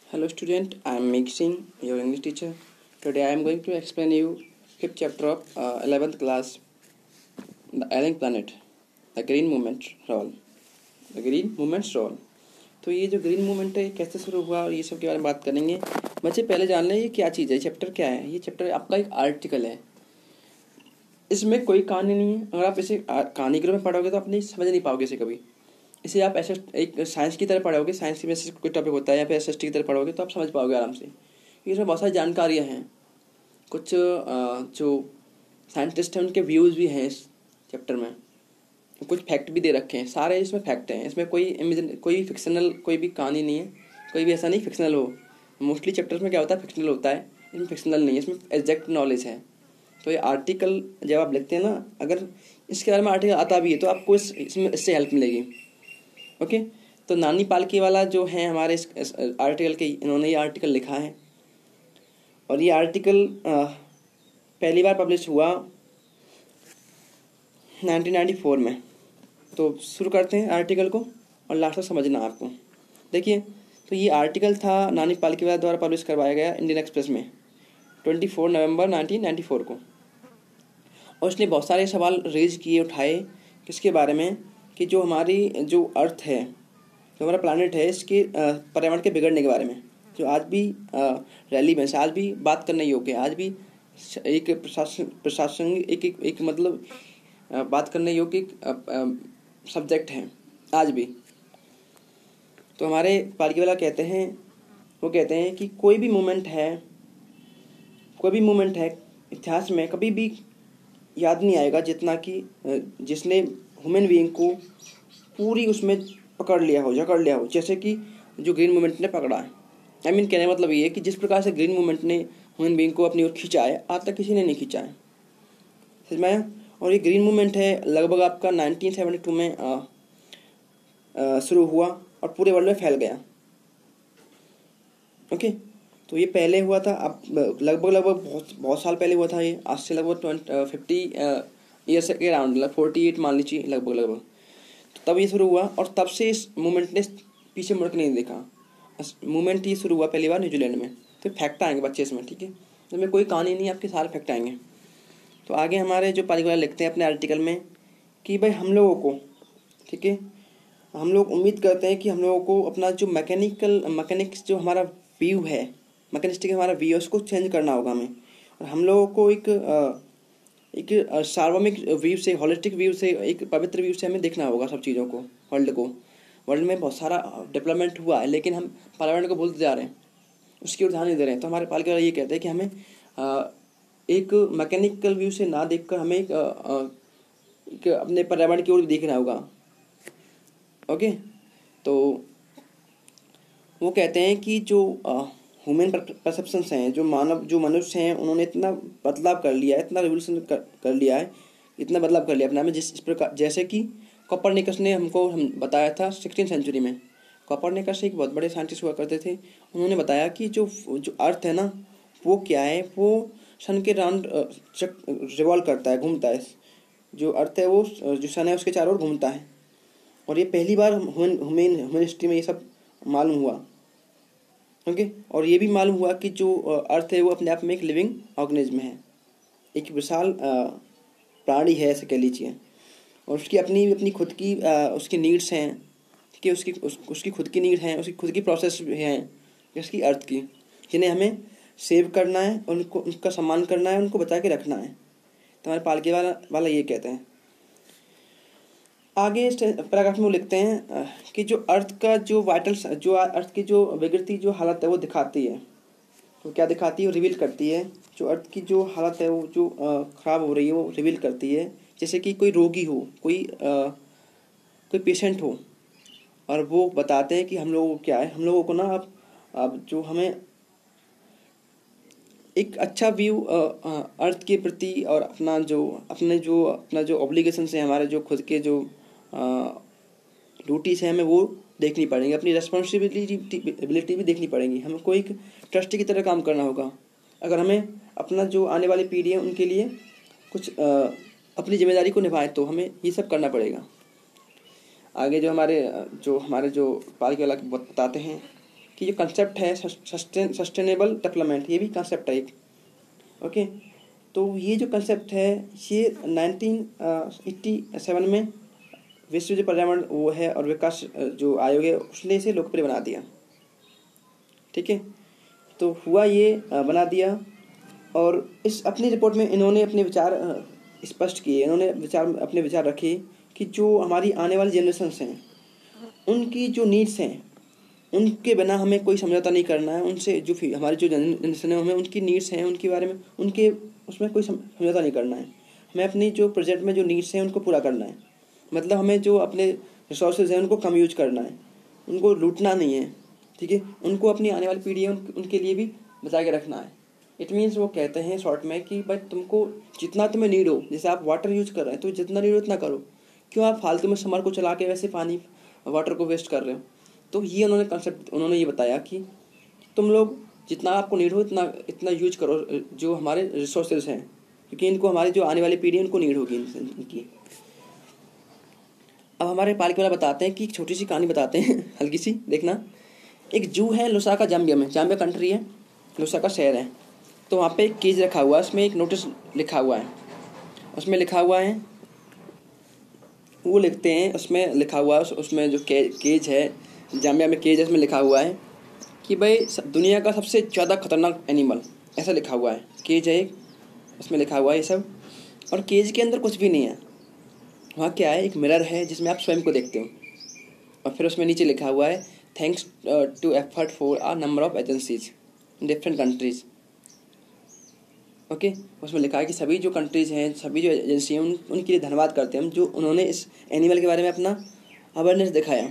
Hello student, I am Meek Singh, your English teacher. Today I am going to explain you fifth chapter of 11th class, The Alien Planet, The Green Movement Role. The Green Movement Role. तो ये जो green movement है ये कैसे शुरू हुआ और ये सब के बारे में बात करेंगे। बच्चे पहले जान लें ये क्या चीज़ है, चैप्टर क्या है। ये चैप्टर आपका एक आर्टिकल है, इसमें कोई कहानी नहीं है। अगर आप इसे कहानी के रूप में पढ़ोगे तो आप नहीं समझ नहीं पाओगे इसे कभी। इसे आप ऐसे एक साइंस की तरह पढ़ोगे, साइंस की बेसिस कोई टॉपिक होता है या फिर एसएसटी की तरह पढ़ोगे तो आप समझ पाओगे आराम से। इसमें बहुत सारी जानकारियाँ हैं, कुछ जो साइंटिस्ट हैं उनके व्यूज़ भी हैं इस चैप्टर में, कुछ फैक्ट भी दे रखे हैं। सारे इसमें फैक्ट हैं, इसमें कोई फिक्शनल कोई भी कहानी नहीं है, कोई भी ऐसा नहीं फिक्शनल हो। मोस्टली चैप्टर्स में क्या होता है, फिक्शनल होता है, इसमें फिक्शनल नहीं है, इसमें एग्जैक्ट नॉलेज है। तो ये आर्टिकल जब आप लिखते हैं ना, अगर इसके बारे में आर्टिकल आता भी है तो आपको इससे हेल्प मिलेगी। ओके, तो नानी पालकी वाला जो है हमारे इस आर्टिकल के, इन्होंने ये आर्टिकल लिखा है और ये आर्टिकल पहली बार पब्लिश हुआ 1994 में। तो शुरू करते हैं आर्टिकल को और लास्ट तक समझना आपको। देखिए, तो ये आर्टिकल था नानी पालकी वाला द्वारा पब्लिश करवाया गया इंडियन एक्सप्रेस में 24 नवंबर 1994 को। और उसने बहुत सारे सवाल रेज किए, उठाए, किसके बारे में कि जो हमारी जो अर्थ है, जो हमारा प्लानट है, इसके पर्यावरण के बिगड़ने के बारे में, जो आज भी रेलीवेंस, आज भी बात करने योग्य है, आज भी एक प्रशासन एक मतलब बात करने योग्य सब्जेक्ट है आज भी। तो हमारे पालकी वाला कहते हैं, वो कहते हैं कि कोई भी मूवमेंट है इतिहास में कभी भी याद नहीं आएगा जितना कि जिसने ह्यूमन बीइंग को पूरी उसमें पकड़ लिया हो, जकड़ लिया हो, जैसे कि जो ग्रीन मूवमेंट ने पकड़ा है। कहने का मतलब ये है कि जिस प्रकार से ग्रीन मूवमेंट ने ह्यूमन बीइंग को अपनी ओर खींचा है, आज तक किसी ने नहीं खींचा है, समझ में आया। और ये ग्रीन मूवमेंट है लगभग आपका 1972 में शुरू हुआ और पूरे वर्ल्ड में फैल गया। ओके, तो ये पहले हुआ था, अब लगभग बहुत साल पहले हुआ था ये, आज से लगभग 50 ईयर्स के अराउंड, 48 मान लीजिए लगभग। तो तब ये शुरू हुआ और तब से इस मूवमेंट ने पीछे मुड़ के नहीं देखा। मूवमेंट ये शुरू हुआ पहली बार न्यूजीलैंड में। तो फैक्ट आएंगे बच्चे इसमें, ठीक है, इसमें कोई कहानी नहीं, आपके सारे फैक्ट आएंगे। तो आगे हमारे जो पालकी वाले लिखते हैं अपने आर्टिकल में कि भाई हम लोगों को, ठीक है, हम लोग उम्मीद करते हैं कि हम लोगों को अपना जो मैकेनिक्स जो हमारा व्यू है, मैकेनिस्टिक हमारा व्यू है, उसको चेंज करना होगा हमें। और हम लोगों को एक सार्वभौमिक व्यू से, होलिस्टिक व्यू से, एक पवित्र व्यू से हमें देखना होगा सब चीज़ों को, वर्ल्ड में बहुत सारा डेवलपमेंट हुआ है लेकिन हम पर्यावरण को भूलते जा रहे हैं, उसकी ओर ध्यान नहीं दे रहे हैं। तो हमारे पालकी वाला ये कहते हैं कि हमें एक मैकेनिकल व्यू से ना देखकर हमें एक अपने पर्यावरण की ओर देखना होगा। ओके, तो वो कहते हैं कि जो ह्यूमन परसेप्शंस हैं, जो मनुष्य हैं, उन्होंने इतना बदलाव कर लिया है, इतना रिवोल्यूशन कर लिया है, इतना बदलाव कर लिया अपने में, जिस प्रकार जैसे कि कोपरनिकस ने हम बताया था 16वीं सेंचुरी में। कोपरनिकस एक बहुत बड़े साइंटिस्ट हुआ करते थे, उन्होंने बताया कि जो अर्थ है ना, वो क्या है, वो सन के राउंड रिवॉल्व करता है, घूमता है। जो अर्थ है वो जो सन है उसके चारों ओर घूमता है। और ये पहली बार ह्यूमन हिस्ट्री में ये सब मालूम हुआ। ओके, और ये भी मालूम हुआ कि जो अर्थ है वो अपने आप में एक लिविंग ऑर्गेनिज्म है, एक विशाल प्राणी है ऐसे कह लीजिए। और उसकी अपनी खुद की उसकी नीड्स हैं, ठीक है, उसकी खुद की नीड हैं, उसकी खुद की प्रोसेस हैं उसकी अर्थ की, जिन्हें हमें सेव करना है, उनका सम्मान करना है, उनको बचा के रखना है। तो हमारे पालकी वाला ये कहते हैं। आगे इस पैराग्राफ में वो लिखते हैं कि जो अर्थ का जो जो अर्थ की जो विकृति जो हालत है वो दिखाती है। तो क्या दिखाती है, वो रिवील करती है। जो अर्थ की जो हालत है वो जो ख़राब हो रही है वो रिवील करती है। जैसे कि कोई रोगी हो, कोई पेशेंट हो, और वो बताते हैं कि हम लोगों को क्या है, हम लोगों को ना अब जो हमें एक अच्छा व्यू अर्थ के प्रति और अपना जो ऑब्लिगेशंस है, हमारे जो खुद के जो ड्यूटीज़ हैं, हमें वो देखनी पड़ेंगी, अपनी रिस्पॉन्सिबिलिटी भी देखनी पड़ेंगी। हमें कोई एक ट्रस्टी की तरह काम करना होगा अगर हमें अपना जो आने वाली पीढ़ी है उनके लिए कुछ अपनी जिम्मेदारी को निभाएं, तो हमें ये सब करना पड़ेगा। आगे जो हमारे जो पालकी वाला बताते हैं कि जो कंसेप्ट है सस्टेनेबल डेवलपमेंट, ये भी कंसेप्ट है एक। ओके, तो ये जो कंसेप्ट है ये 1987 में विश्व जो पर्यावरण वो है और विकास जो आयोग है उसने इसे लोकप्रिय बना दिया। ठीक है, तो हुआ ये बना दिया, और इस अपनी रिपोर्ट में इन्होंने अपने विचार स्पष्ट किए। इन्होंने अपने विचार रखे कि जो हमारी आने वाली जनरेशन्स हैं उनकी जो नीड्स हैं उनके बिना हमें कोई समझौता नहीं करना है। उनसे जो हमारी जो जनरेशन है हमें उनकी नीड्स हैं उनके बारे में उनके उसमें कोई समझौता नहीं करना है। हमें अपनी जो प्रेजेंट में जो नीड्स हैं उनको पूरा करना है। मतलब हमें जो अपने रिसोर्सेज हैं उनको कम यूज करना है, उनको लूटना नहीं है। ठीक है, उनको अपनी आने वाली पीढ़ी है उनके लिए भी बचा के रखना है। इट मीन्स वो कहते हैं शॉर्ट में कि भाई तुमको जितना तुम्हें नीड हो, जैसे आप वाटर यूज कर रहे हैं तो जितना नीड हो उतना करो, क्यों आप फालतू में समर को चला के वैसे पानी वाटर को वेस्ट कर रहे हो। तो ये उन्होंने ये बताया कि तुम लोग जितना आपको नीड हो इतना यूज करो जो हमारे रिसोर्सेज हैं, क्योंकि इनको हमारी जो आने वाली पीढ़ी है उनको नीड होगी इनकी। अब हमारे पालकी वाला बताते हैं कि एक छोटी सी कहानी बताते हैं हल्की सी, देखना। एक जू है लुसाका, जाम्बिया में, जाम्बिया कंट्री है, लुसाका शहर है। तो वहाँ पे एक केज रखा हुआ है, उसमें एक नोटिस लिखा हुआ है। उसमें लिखा हुआ है, वो लिखते हैं, उसमें लिखा हुआ है उसमें जो केज है, जाम्बिया में केज है, उसमें लिखा हुआ है कि भाई दुनिया का सबसे ज़्यादा खतरनाक एनिमल, ऐसा लिखा हुआ है। केज है एक, उसमें लिखा हुआ है ये सब, और केज के अंदर कुछ भी नहीं है। वहाँ क्या है, एक मिरर है जिसमें आप स्वयं को देखते हो, और फिर उसमें नीचे लिखा हुआ है thanks to effort for a number of agencies in different countries. Okay, उसमें लिखा है कि सभी जो कंट्रीज़ हैं, सभी जो एजेंसी हैं उनके लिए धन्यवाद करते हैं हम, जो उन्होंने इस एनिमल के बारे में अपना अवेयरनेस दिखाया।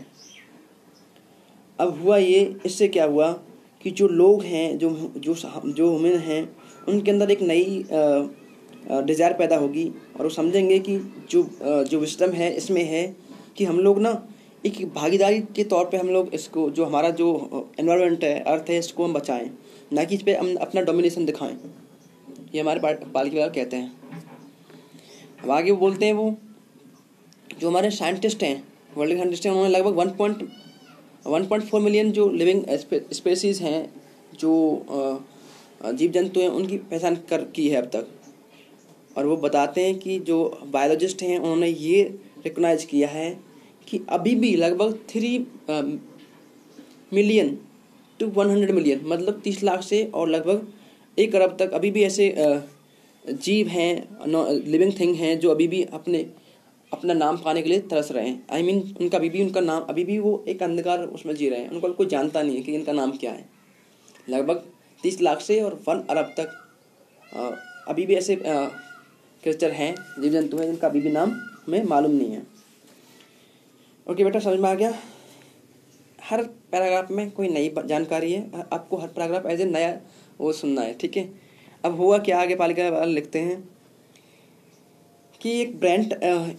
अब हुआ ये, इससे क्या हुआ कि जो लोग हैं, जो जो जो ह्यूमन हैं, उनके अंदर एक नई डिज़ायर पैदा होगी, और वो समझेंगे कि जो विस्डम है इसमें है कि हम लोग ना एक भागीदारी के तौर पे हम लोग इसको, जो हमारा जो एनवायरनमेंट है, अर्थ है, इसको हम बचाएं, ना कि इस पर हम अपना डोमिनेशन दिखाएं। ये हमारे पालकी वाले कहते हैं। अब आगे वो बोलते हैं, वो जो हमारे साइंटिस्ट हैं, वर्ल्ड के साइंटिस्ट हैं, उन्होंने लगभग 1.4 मिलियन जो लिविंग स्पेसीज़ हैं, जो जीव जंतु हैं, उनकी पहचान की है अब तक। और वो बताते हैं कि जो बायोलॉजिस्ट हैं उन्होंने ये रिकॉग्नाइज किया है कि अभी भी लगभग 3 मिलियन टू 100 मिलियन, मतलब 30 लाख से और लगभग 1 अरब तक अभी भी ऐसे जीव हैं, लिविंग थिंग हैं, जो अभी भी अपना नाम पाने के लिए तरस रहे हैं। आई मीन उनका नाम अभी भी वो एक अंधकार उसमें जी रहे हैं, उनको कोई जानता नहीं है कि इनका नाम क्या है। लगभग 30 लाख से और 1 अरब तक अभी भी ऐसे क्रिएचर हैं, जीव जंतु हैं, जिनका अभी भी नाम हमें मालूम नहीं है। ओके बेटा, समझ में आ गया। हर पैराग्राफ में कोई नई जानकारी है, आपको हर पैराग्राफ एज ए नया वो सुनना है। ठीक है, अब हुआ क्या, आगे पालिका वाले लिखते हैं कि एक ब्रेंट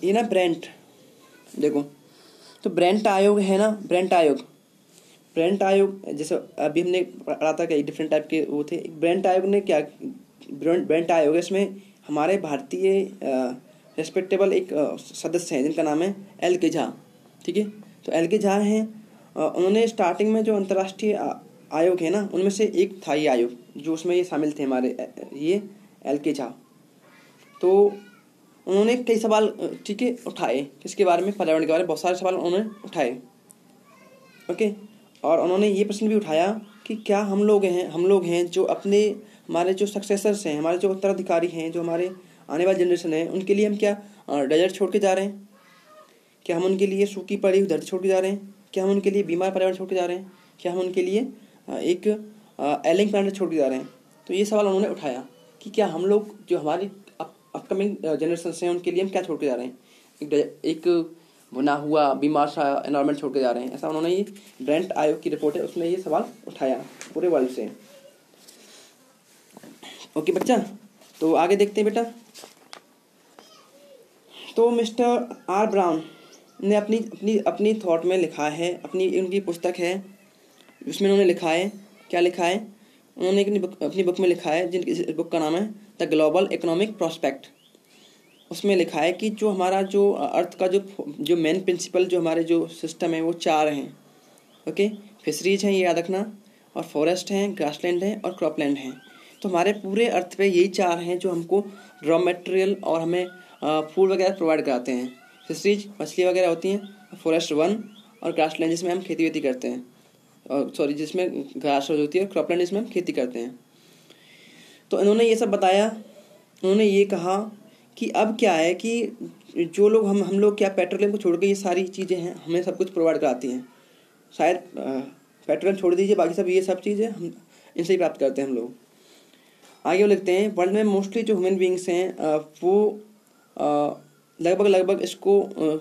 देखो, तो ब्रेंट आयोग है ना, ब्रेंट आयोग जैसे अभी हमने पढ़ा था कि डिफरेंट टाइप के वो थे। एक ब्रेंट आयोग ने क्या, ब्रेंट आयोग है, इसमें हमारे भारतीय रेस्पेक्टेबल एक सदस्य हैं जिनका नाम है एल के झा। ठीक है, तो एल के झा हैं, उन्होंने स्टार्टिंग में जो अंतर्राष्ट्रीय आयोग है ना, उनमें से एक था ये आयोग, जो उसमें ये शामिल थे हमारे ये एल के झा। तो उन्होंने कई सवाल ठीक है उठाए, किसके बारे में, पर्यावरण के बारे में बहुत सारे सवाल उन्होंने उठाए। ओके, और उन्होंने ये प्रश्न भी उठाया कि क्या हम लोग हैं जो हमारे जो सक्सेसर्स हैं, हमारे जो उत्तराधिकारी हैं, जो हमारे आने वाली जनरेशन है, उनके लिए हम क्या डेजर्ट छोड़ के जा रहे हैं, क्या हम उनके लिए सूखी पड़ी हुई धरती छोड़ के जा रहे हैं, क्या हम उनके लिए बीमार पर्यावरण छोड़ के जा रहे हैं, क्या हम उनके लिए एक एलिंग प्लानट छोड़ के जा रहे हैं। तो ये सवाल उन्होंने उठाया कि क्या हम लोग जो हमारी अपकमिंग जनरेशन हैं उनके लिए हम क्या छोड़ के जा रहे हैं, एक बुना हुआ बीमार सा एनवायरनमेंट छोड़ के जा रहे हैं। ऐसा उन्होंने, ये ब्रेंट आयोग की रिपोर्ट है, उसमें ये सवाल उठाया पूरे वर्ल्ड से। ओके बच्चा, तो आगे देखते हैं बेटा। तो मिस्टर आर ब्राउन ने अपनी थॉट में लिखा है, उनकी पुस्तक है, उसमें उन्होंने लिखा है, क्या लिखा है, उन्होंने अपनी बुक में लिखा है, जिनकी बुक का नाम है द ग्लोबल इकोनॉमिक प्रॉस्पेक्ट। उसमें लिखा है कि जो हमारा जो अर्थ का जो मेन प्रिंसिपल, जो हमारे जो सिस्टम है, वो 4 हैं। ओके, फिशरीज हैं, ये याद रखना, और फॉरेस्ट हैं, ग्रासलैंड है और क्रॉपलैंड हैं। तो हमारे पूरे अर्थ पे यही 4 हैं जो हमको रॉ मटेरियल और हमें फूड वगैरह प्रोवाइड कराते हैं। फिशरीज मछली वगैरह होती हैं, फॉरेस्ट 1 और ग्रासलैंड जिसमें हम खेती वेती करते हैं, और सॉरी जिसमें घास होती है, और क्रॉपलैंड जिसमें हम खेती करते हैं। तो इन्होंने ये सब बताया। उन्होंने ये कहा कि अब क्या है कि जो लोग हम लोग क्या पेट्रोलियम को छोड़ के ये सारी चीज़ें हैं हमें सब कुछ प्रोवाइड कराती हैं। शायद पेट्रोलियम छोड़ दीजिए, बाकी सब ये सब चीज़ें हम इनसे ही प्राप्त करते हैं हम लोग। आगे वो लिखते हैं वर्ल्ड में मोस्टली जो ह्यूमन बींग्स हैं वो लगभग इसको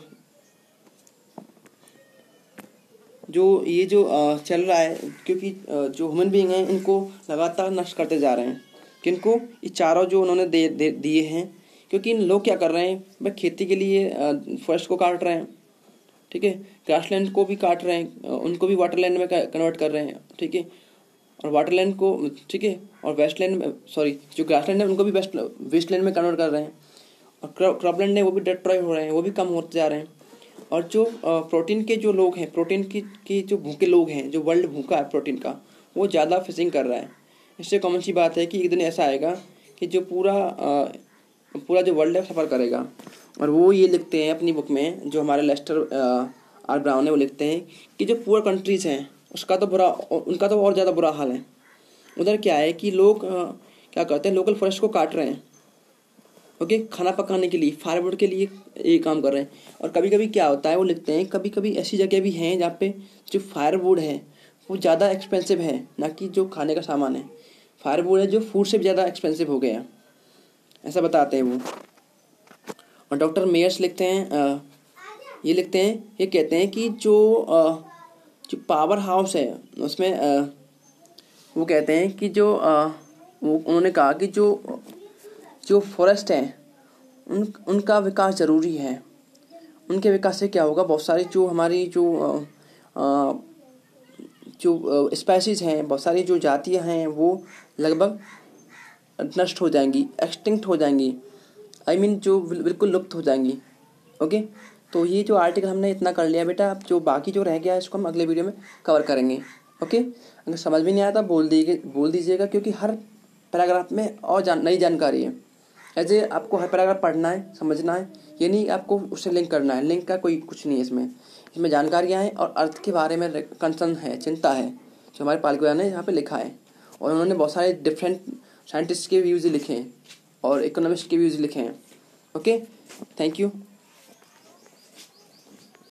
जो चल रहा है, क्योंकि जो ह्यूमन बींग हैं इनको लगातार नष्ट करते जा रहे हैं। किनको? ये चारों जो उन्होंने दिए हैं। क्योंकि इन लोग क्या कर रहे हैं भाई, खेती के लिए फॉरेस्ट को काट रहे हैं, ठीक है, ग्रासलैंड को भी काट रहे हैं, उनको भी वाटरलैंड में कन्वर्ट कर रहे हैं, ठीक है, और वाटरलैंड को, ठीक है, और वेस्टलैंड में, सॉरी जो ग्रासलैंड है उनको भी वेस्टलैंड में कन्वर्ट कर रहे हैं, और क्रॉपलैंड है वो भी डिस्ट्रॉय हो रहे हैं, वो भी कम होते जा रहे हैं। और जो प्रोटीन के जो लोग हैं, प्रोटीन की जो भूखे लोग हैं, जो वर्ल्ड भूखा है प्रोटीन का, वो ज़्यादा फिशिंग कर रहा है। इससे कॉमन सी बात है कि एक दिन ऐसा आएगा कि जो पूरा जो वर्ल्ड है सफ़र करेगा। और वो ये लिखते हैं अपनी बुक में, जो हमारे लेस्टर आर ब्राउन है, वो लिखते हैं कि जो पुअर कंट्रीज़ हैं उनका तो और ज़्यादा बुरा हाल है। उधर क्या है कि लोग क्या करते हैं, लोकल फॉरेस्ट को काट रहे हैं, ओके, खाना पकाने के लिए, फायरवुड के लिए ये काम कर रहे हैं। और कभी कभी क्या होता है, वो लिखते हैं कभी कभी ऐसी जगह भी हैं जहाँ पे जो फायरवुड है वो ज़्यादा एक्सपेंसिव है, ना कि जो खाने का सामान है। फायरवुड है जो फूड से भी ज़्यादा एक्सपेंसिव हो गया, ऐसा बताते हैं वो। और डॉक्टर मेयर्स लिखते हैं ये कहते हैं कि जो पावर हाउस है उसमें वो कहते हैं कि उन्होंने कहा कि जो फॉरेस्ट हैं उनका विकास ज़रूरी है। उनके विकास से क्या होगा, बहुत सारी जो हमारी जो स्पेसीज़ हैं, बहुत सारी जो जातियां हैं वो लगभग नष्ट हो जाएंगी, एक्सटिंक्ट हो जाएंगी, आई मीन जो बिल्कुल लुप्त हो जाएंगी। ओके, तो ये जो आर्टिकल हमने इतना कर लिया बेटा, अब जो बाकी जो रह गया इसको हम अगले वीडियो में कवर करेंगे। ओके, अगर समझ में नहीं आया तो बोल दीजिएगा, क्योंकि हर पैराग्राफ में और नई जानकारी है। ऐसे आपको हर पैराग्राफ पढ़ना है, समझना है, ये नहीं आपको उससे लिंक करना है। लिंक का कोई कुछ नहीं है इसमें जानकारियाँ हैं और अर्थ के बारे में कंसर्न है, चिंता है, जो हमारे पालकुआ ने यहाँ पे लिखा है। और उन्होंने बहुत सारे डिफरेंट साइंटिस्ट के व्यूज़ लिखे हैं और इकोनॉमिस्ट के व्यूज़ लिखे हैं। Okay, thank you.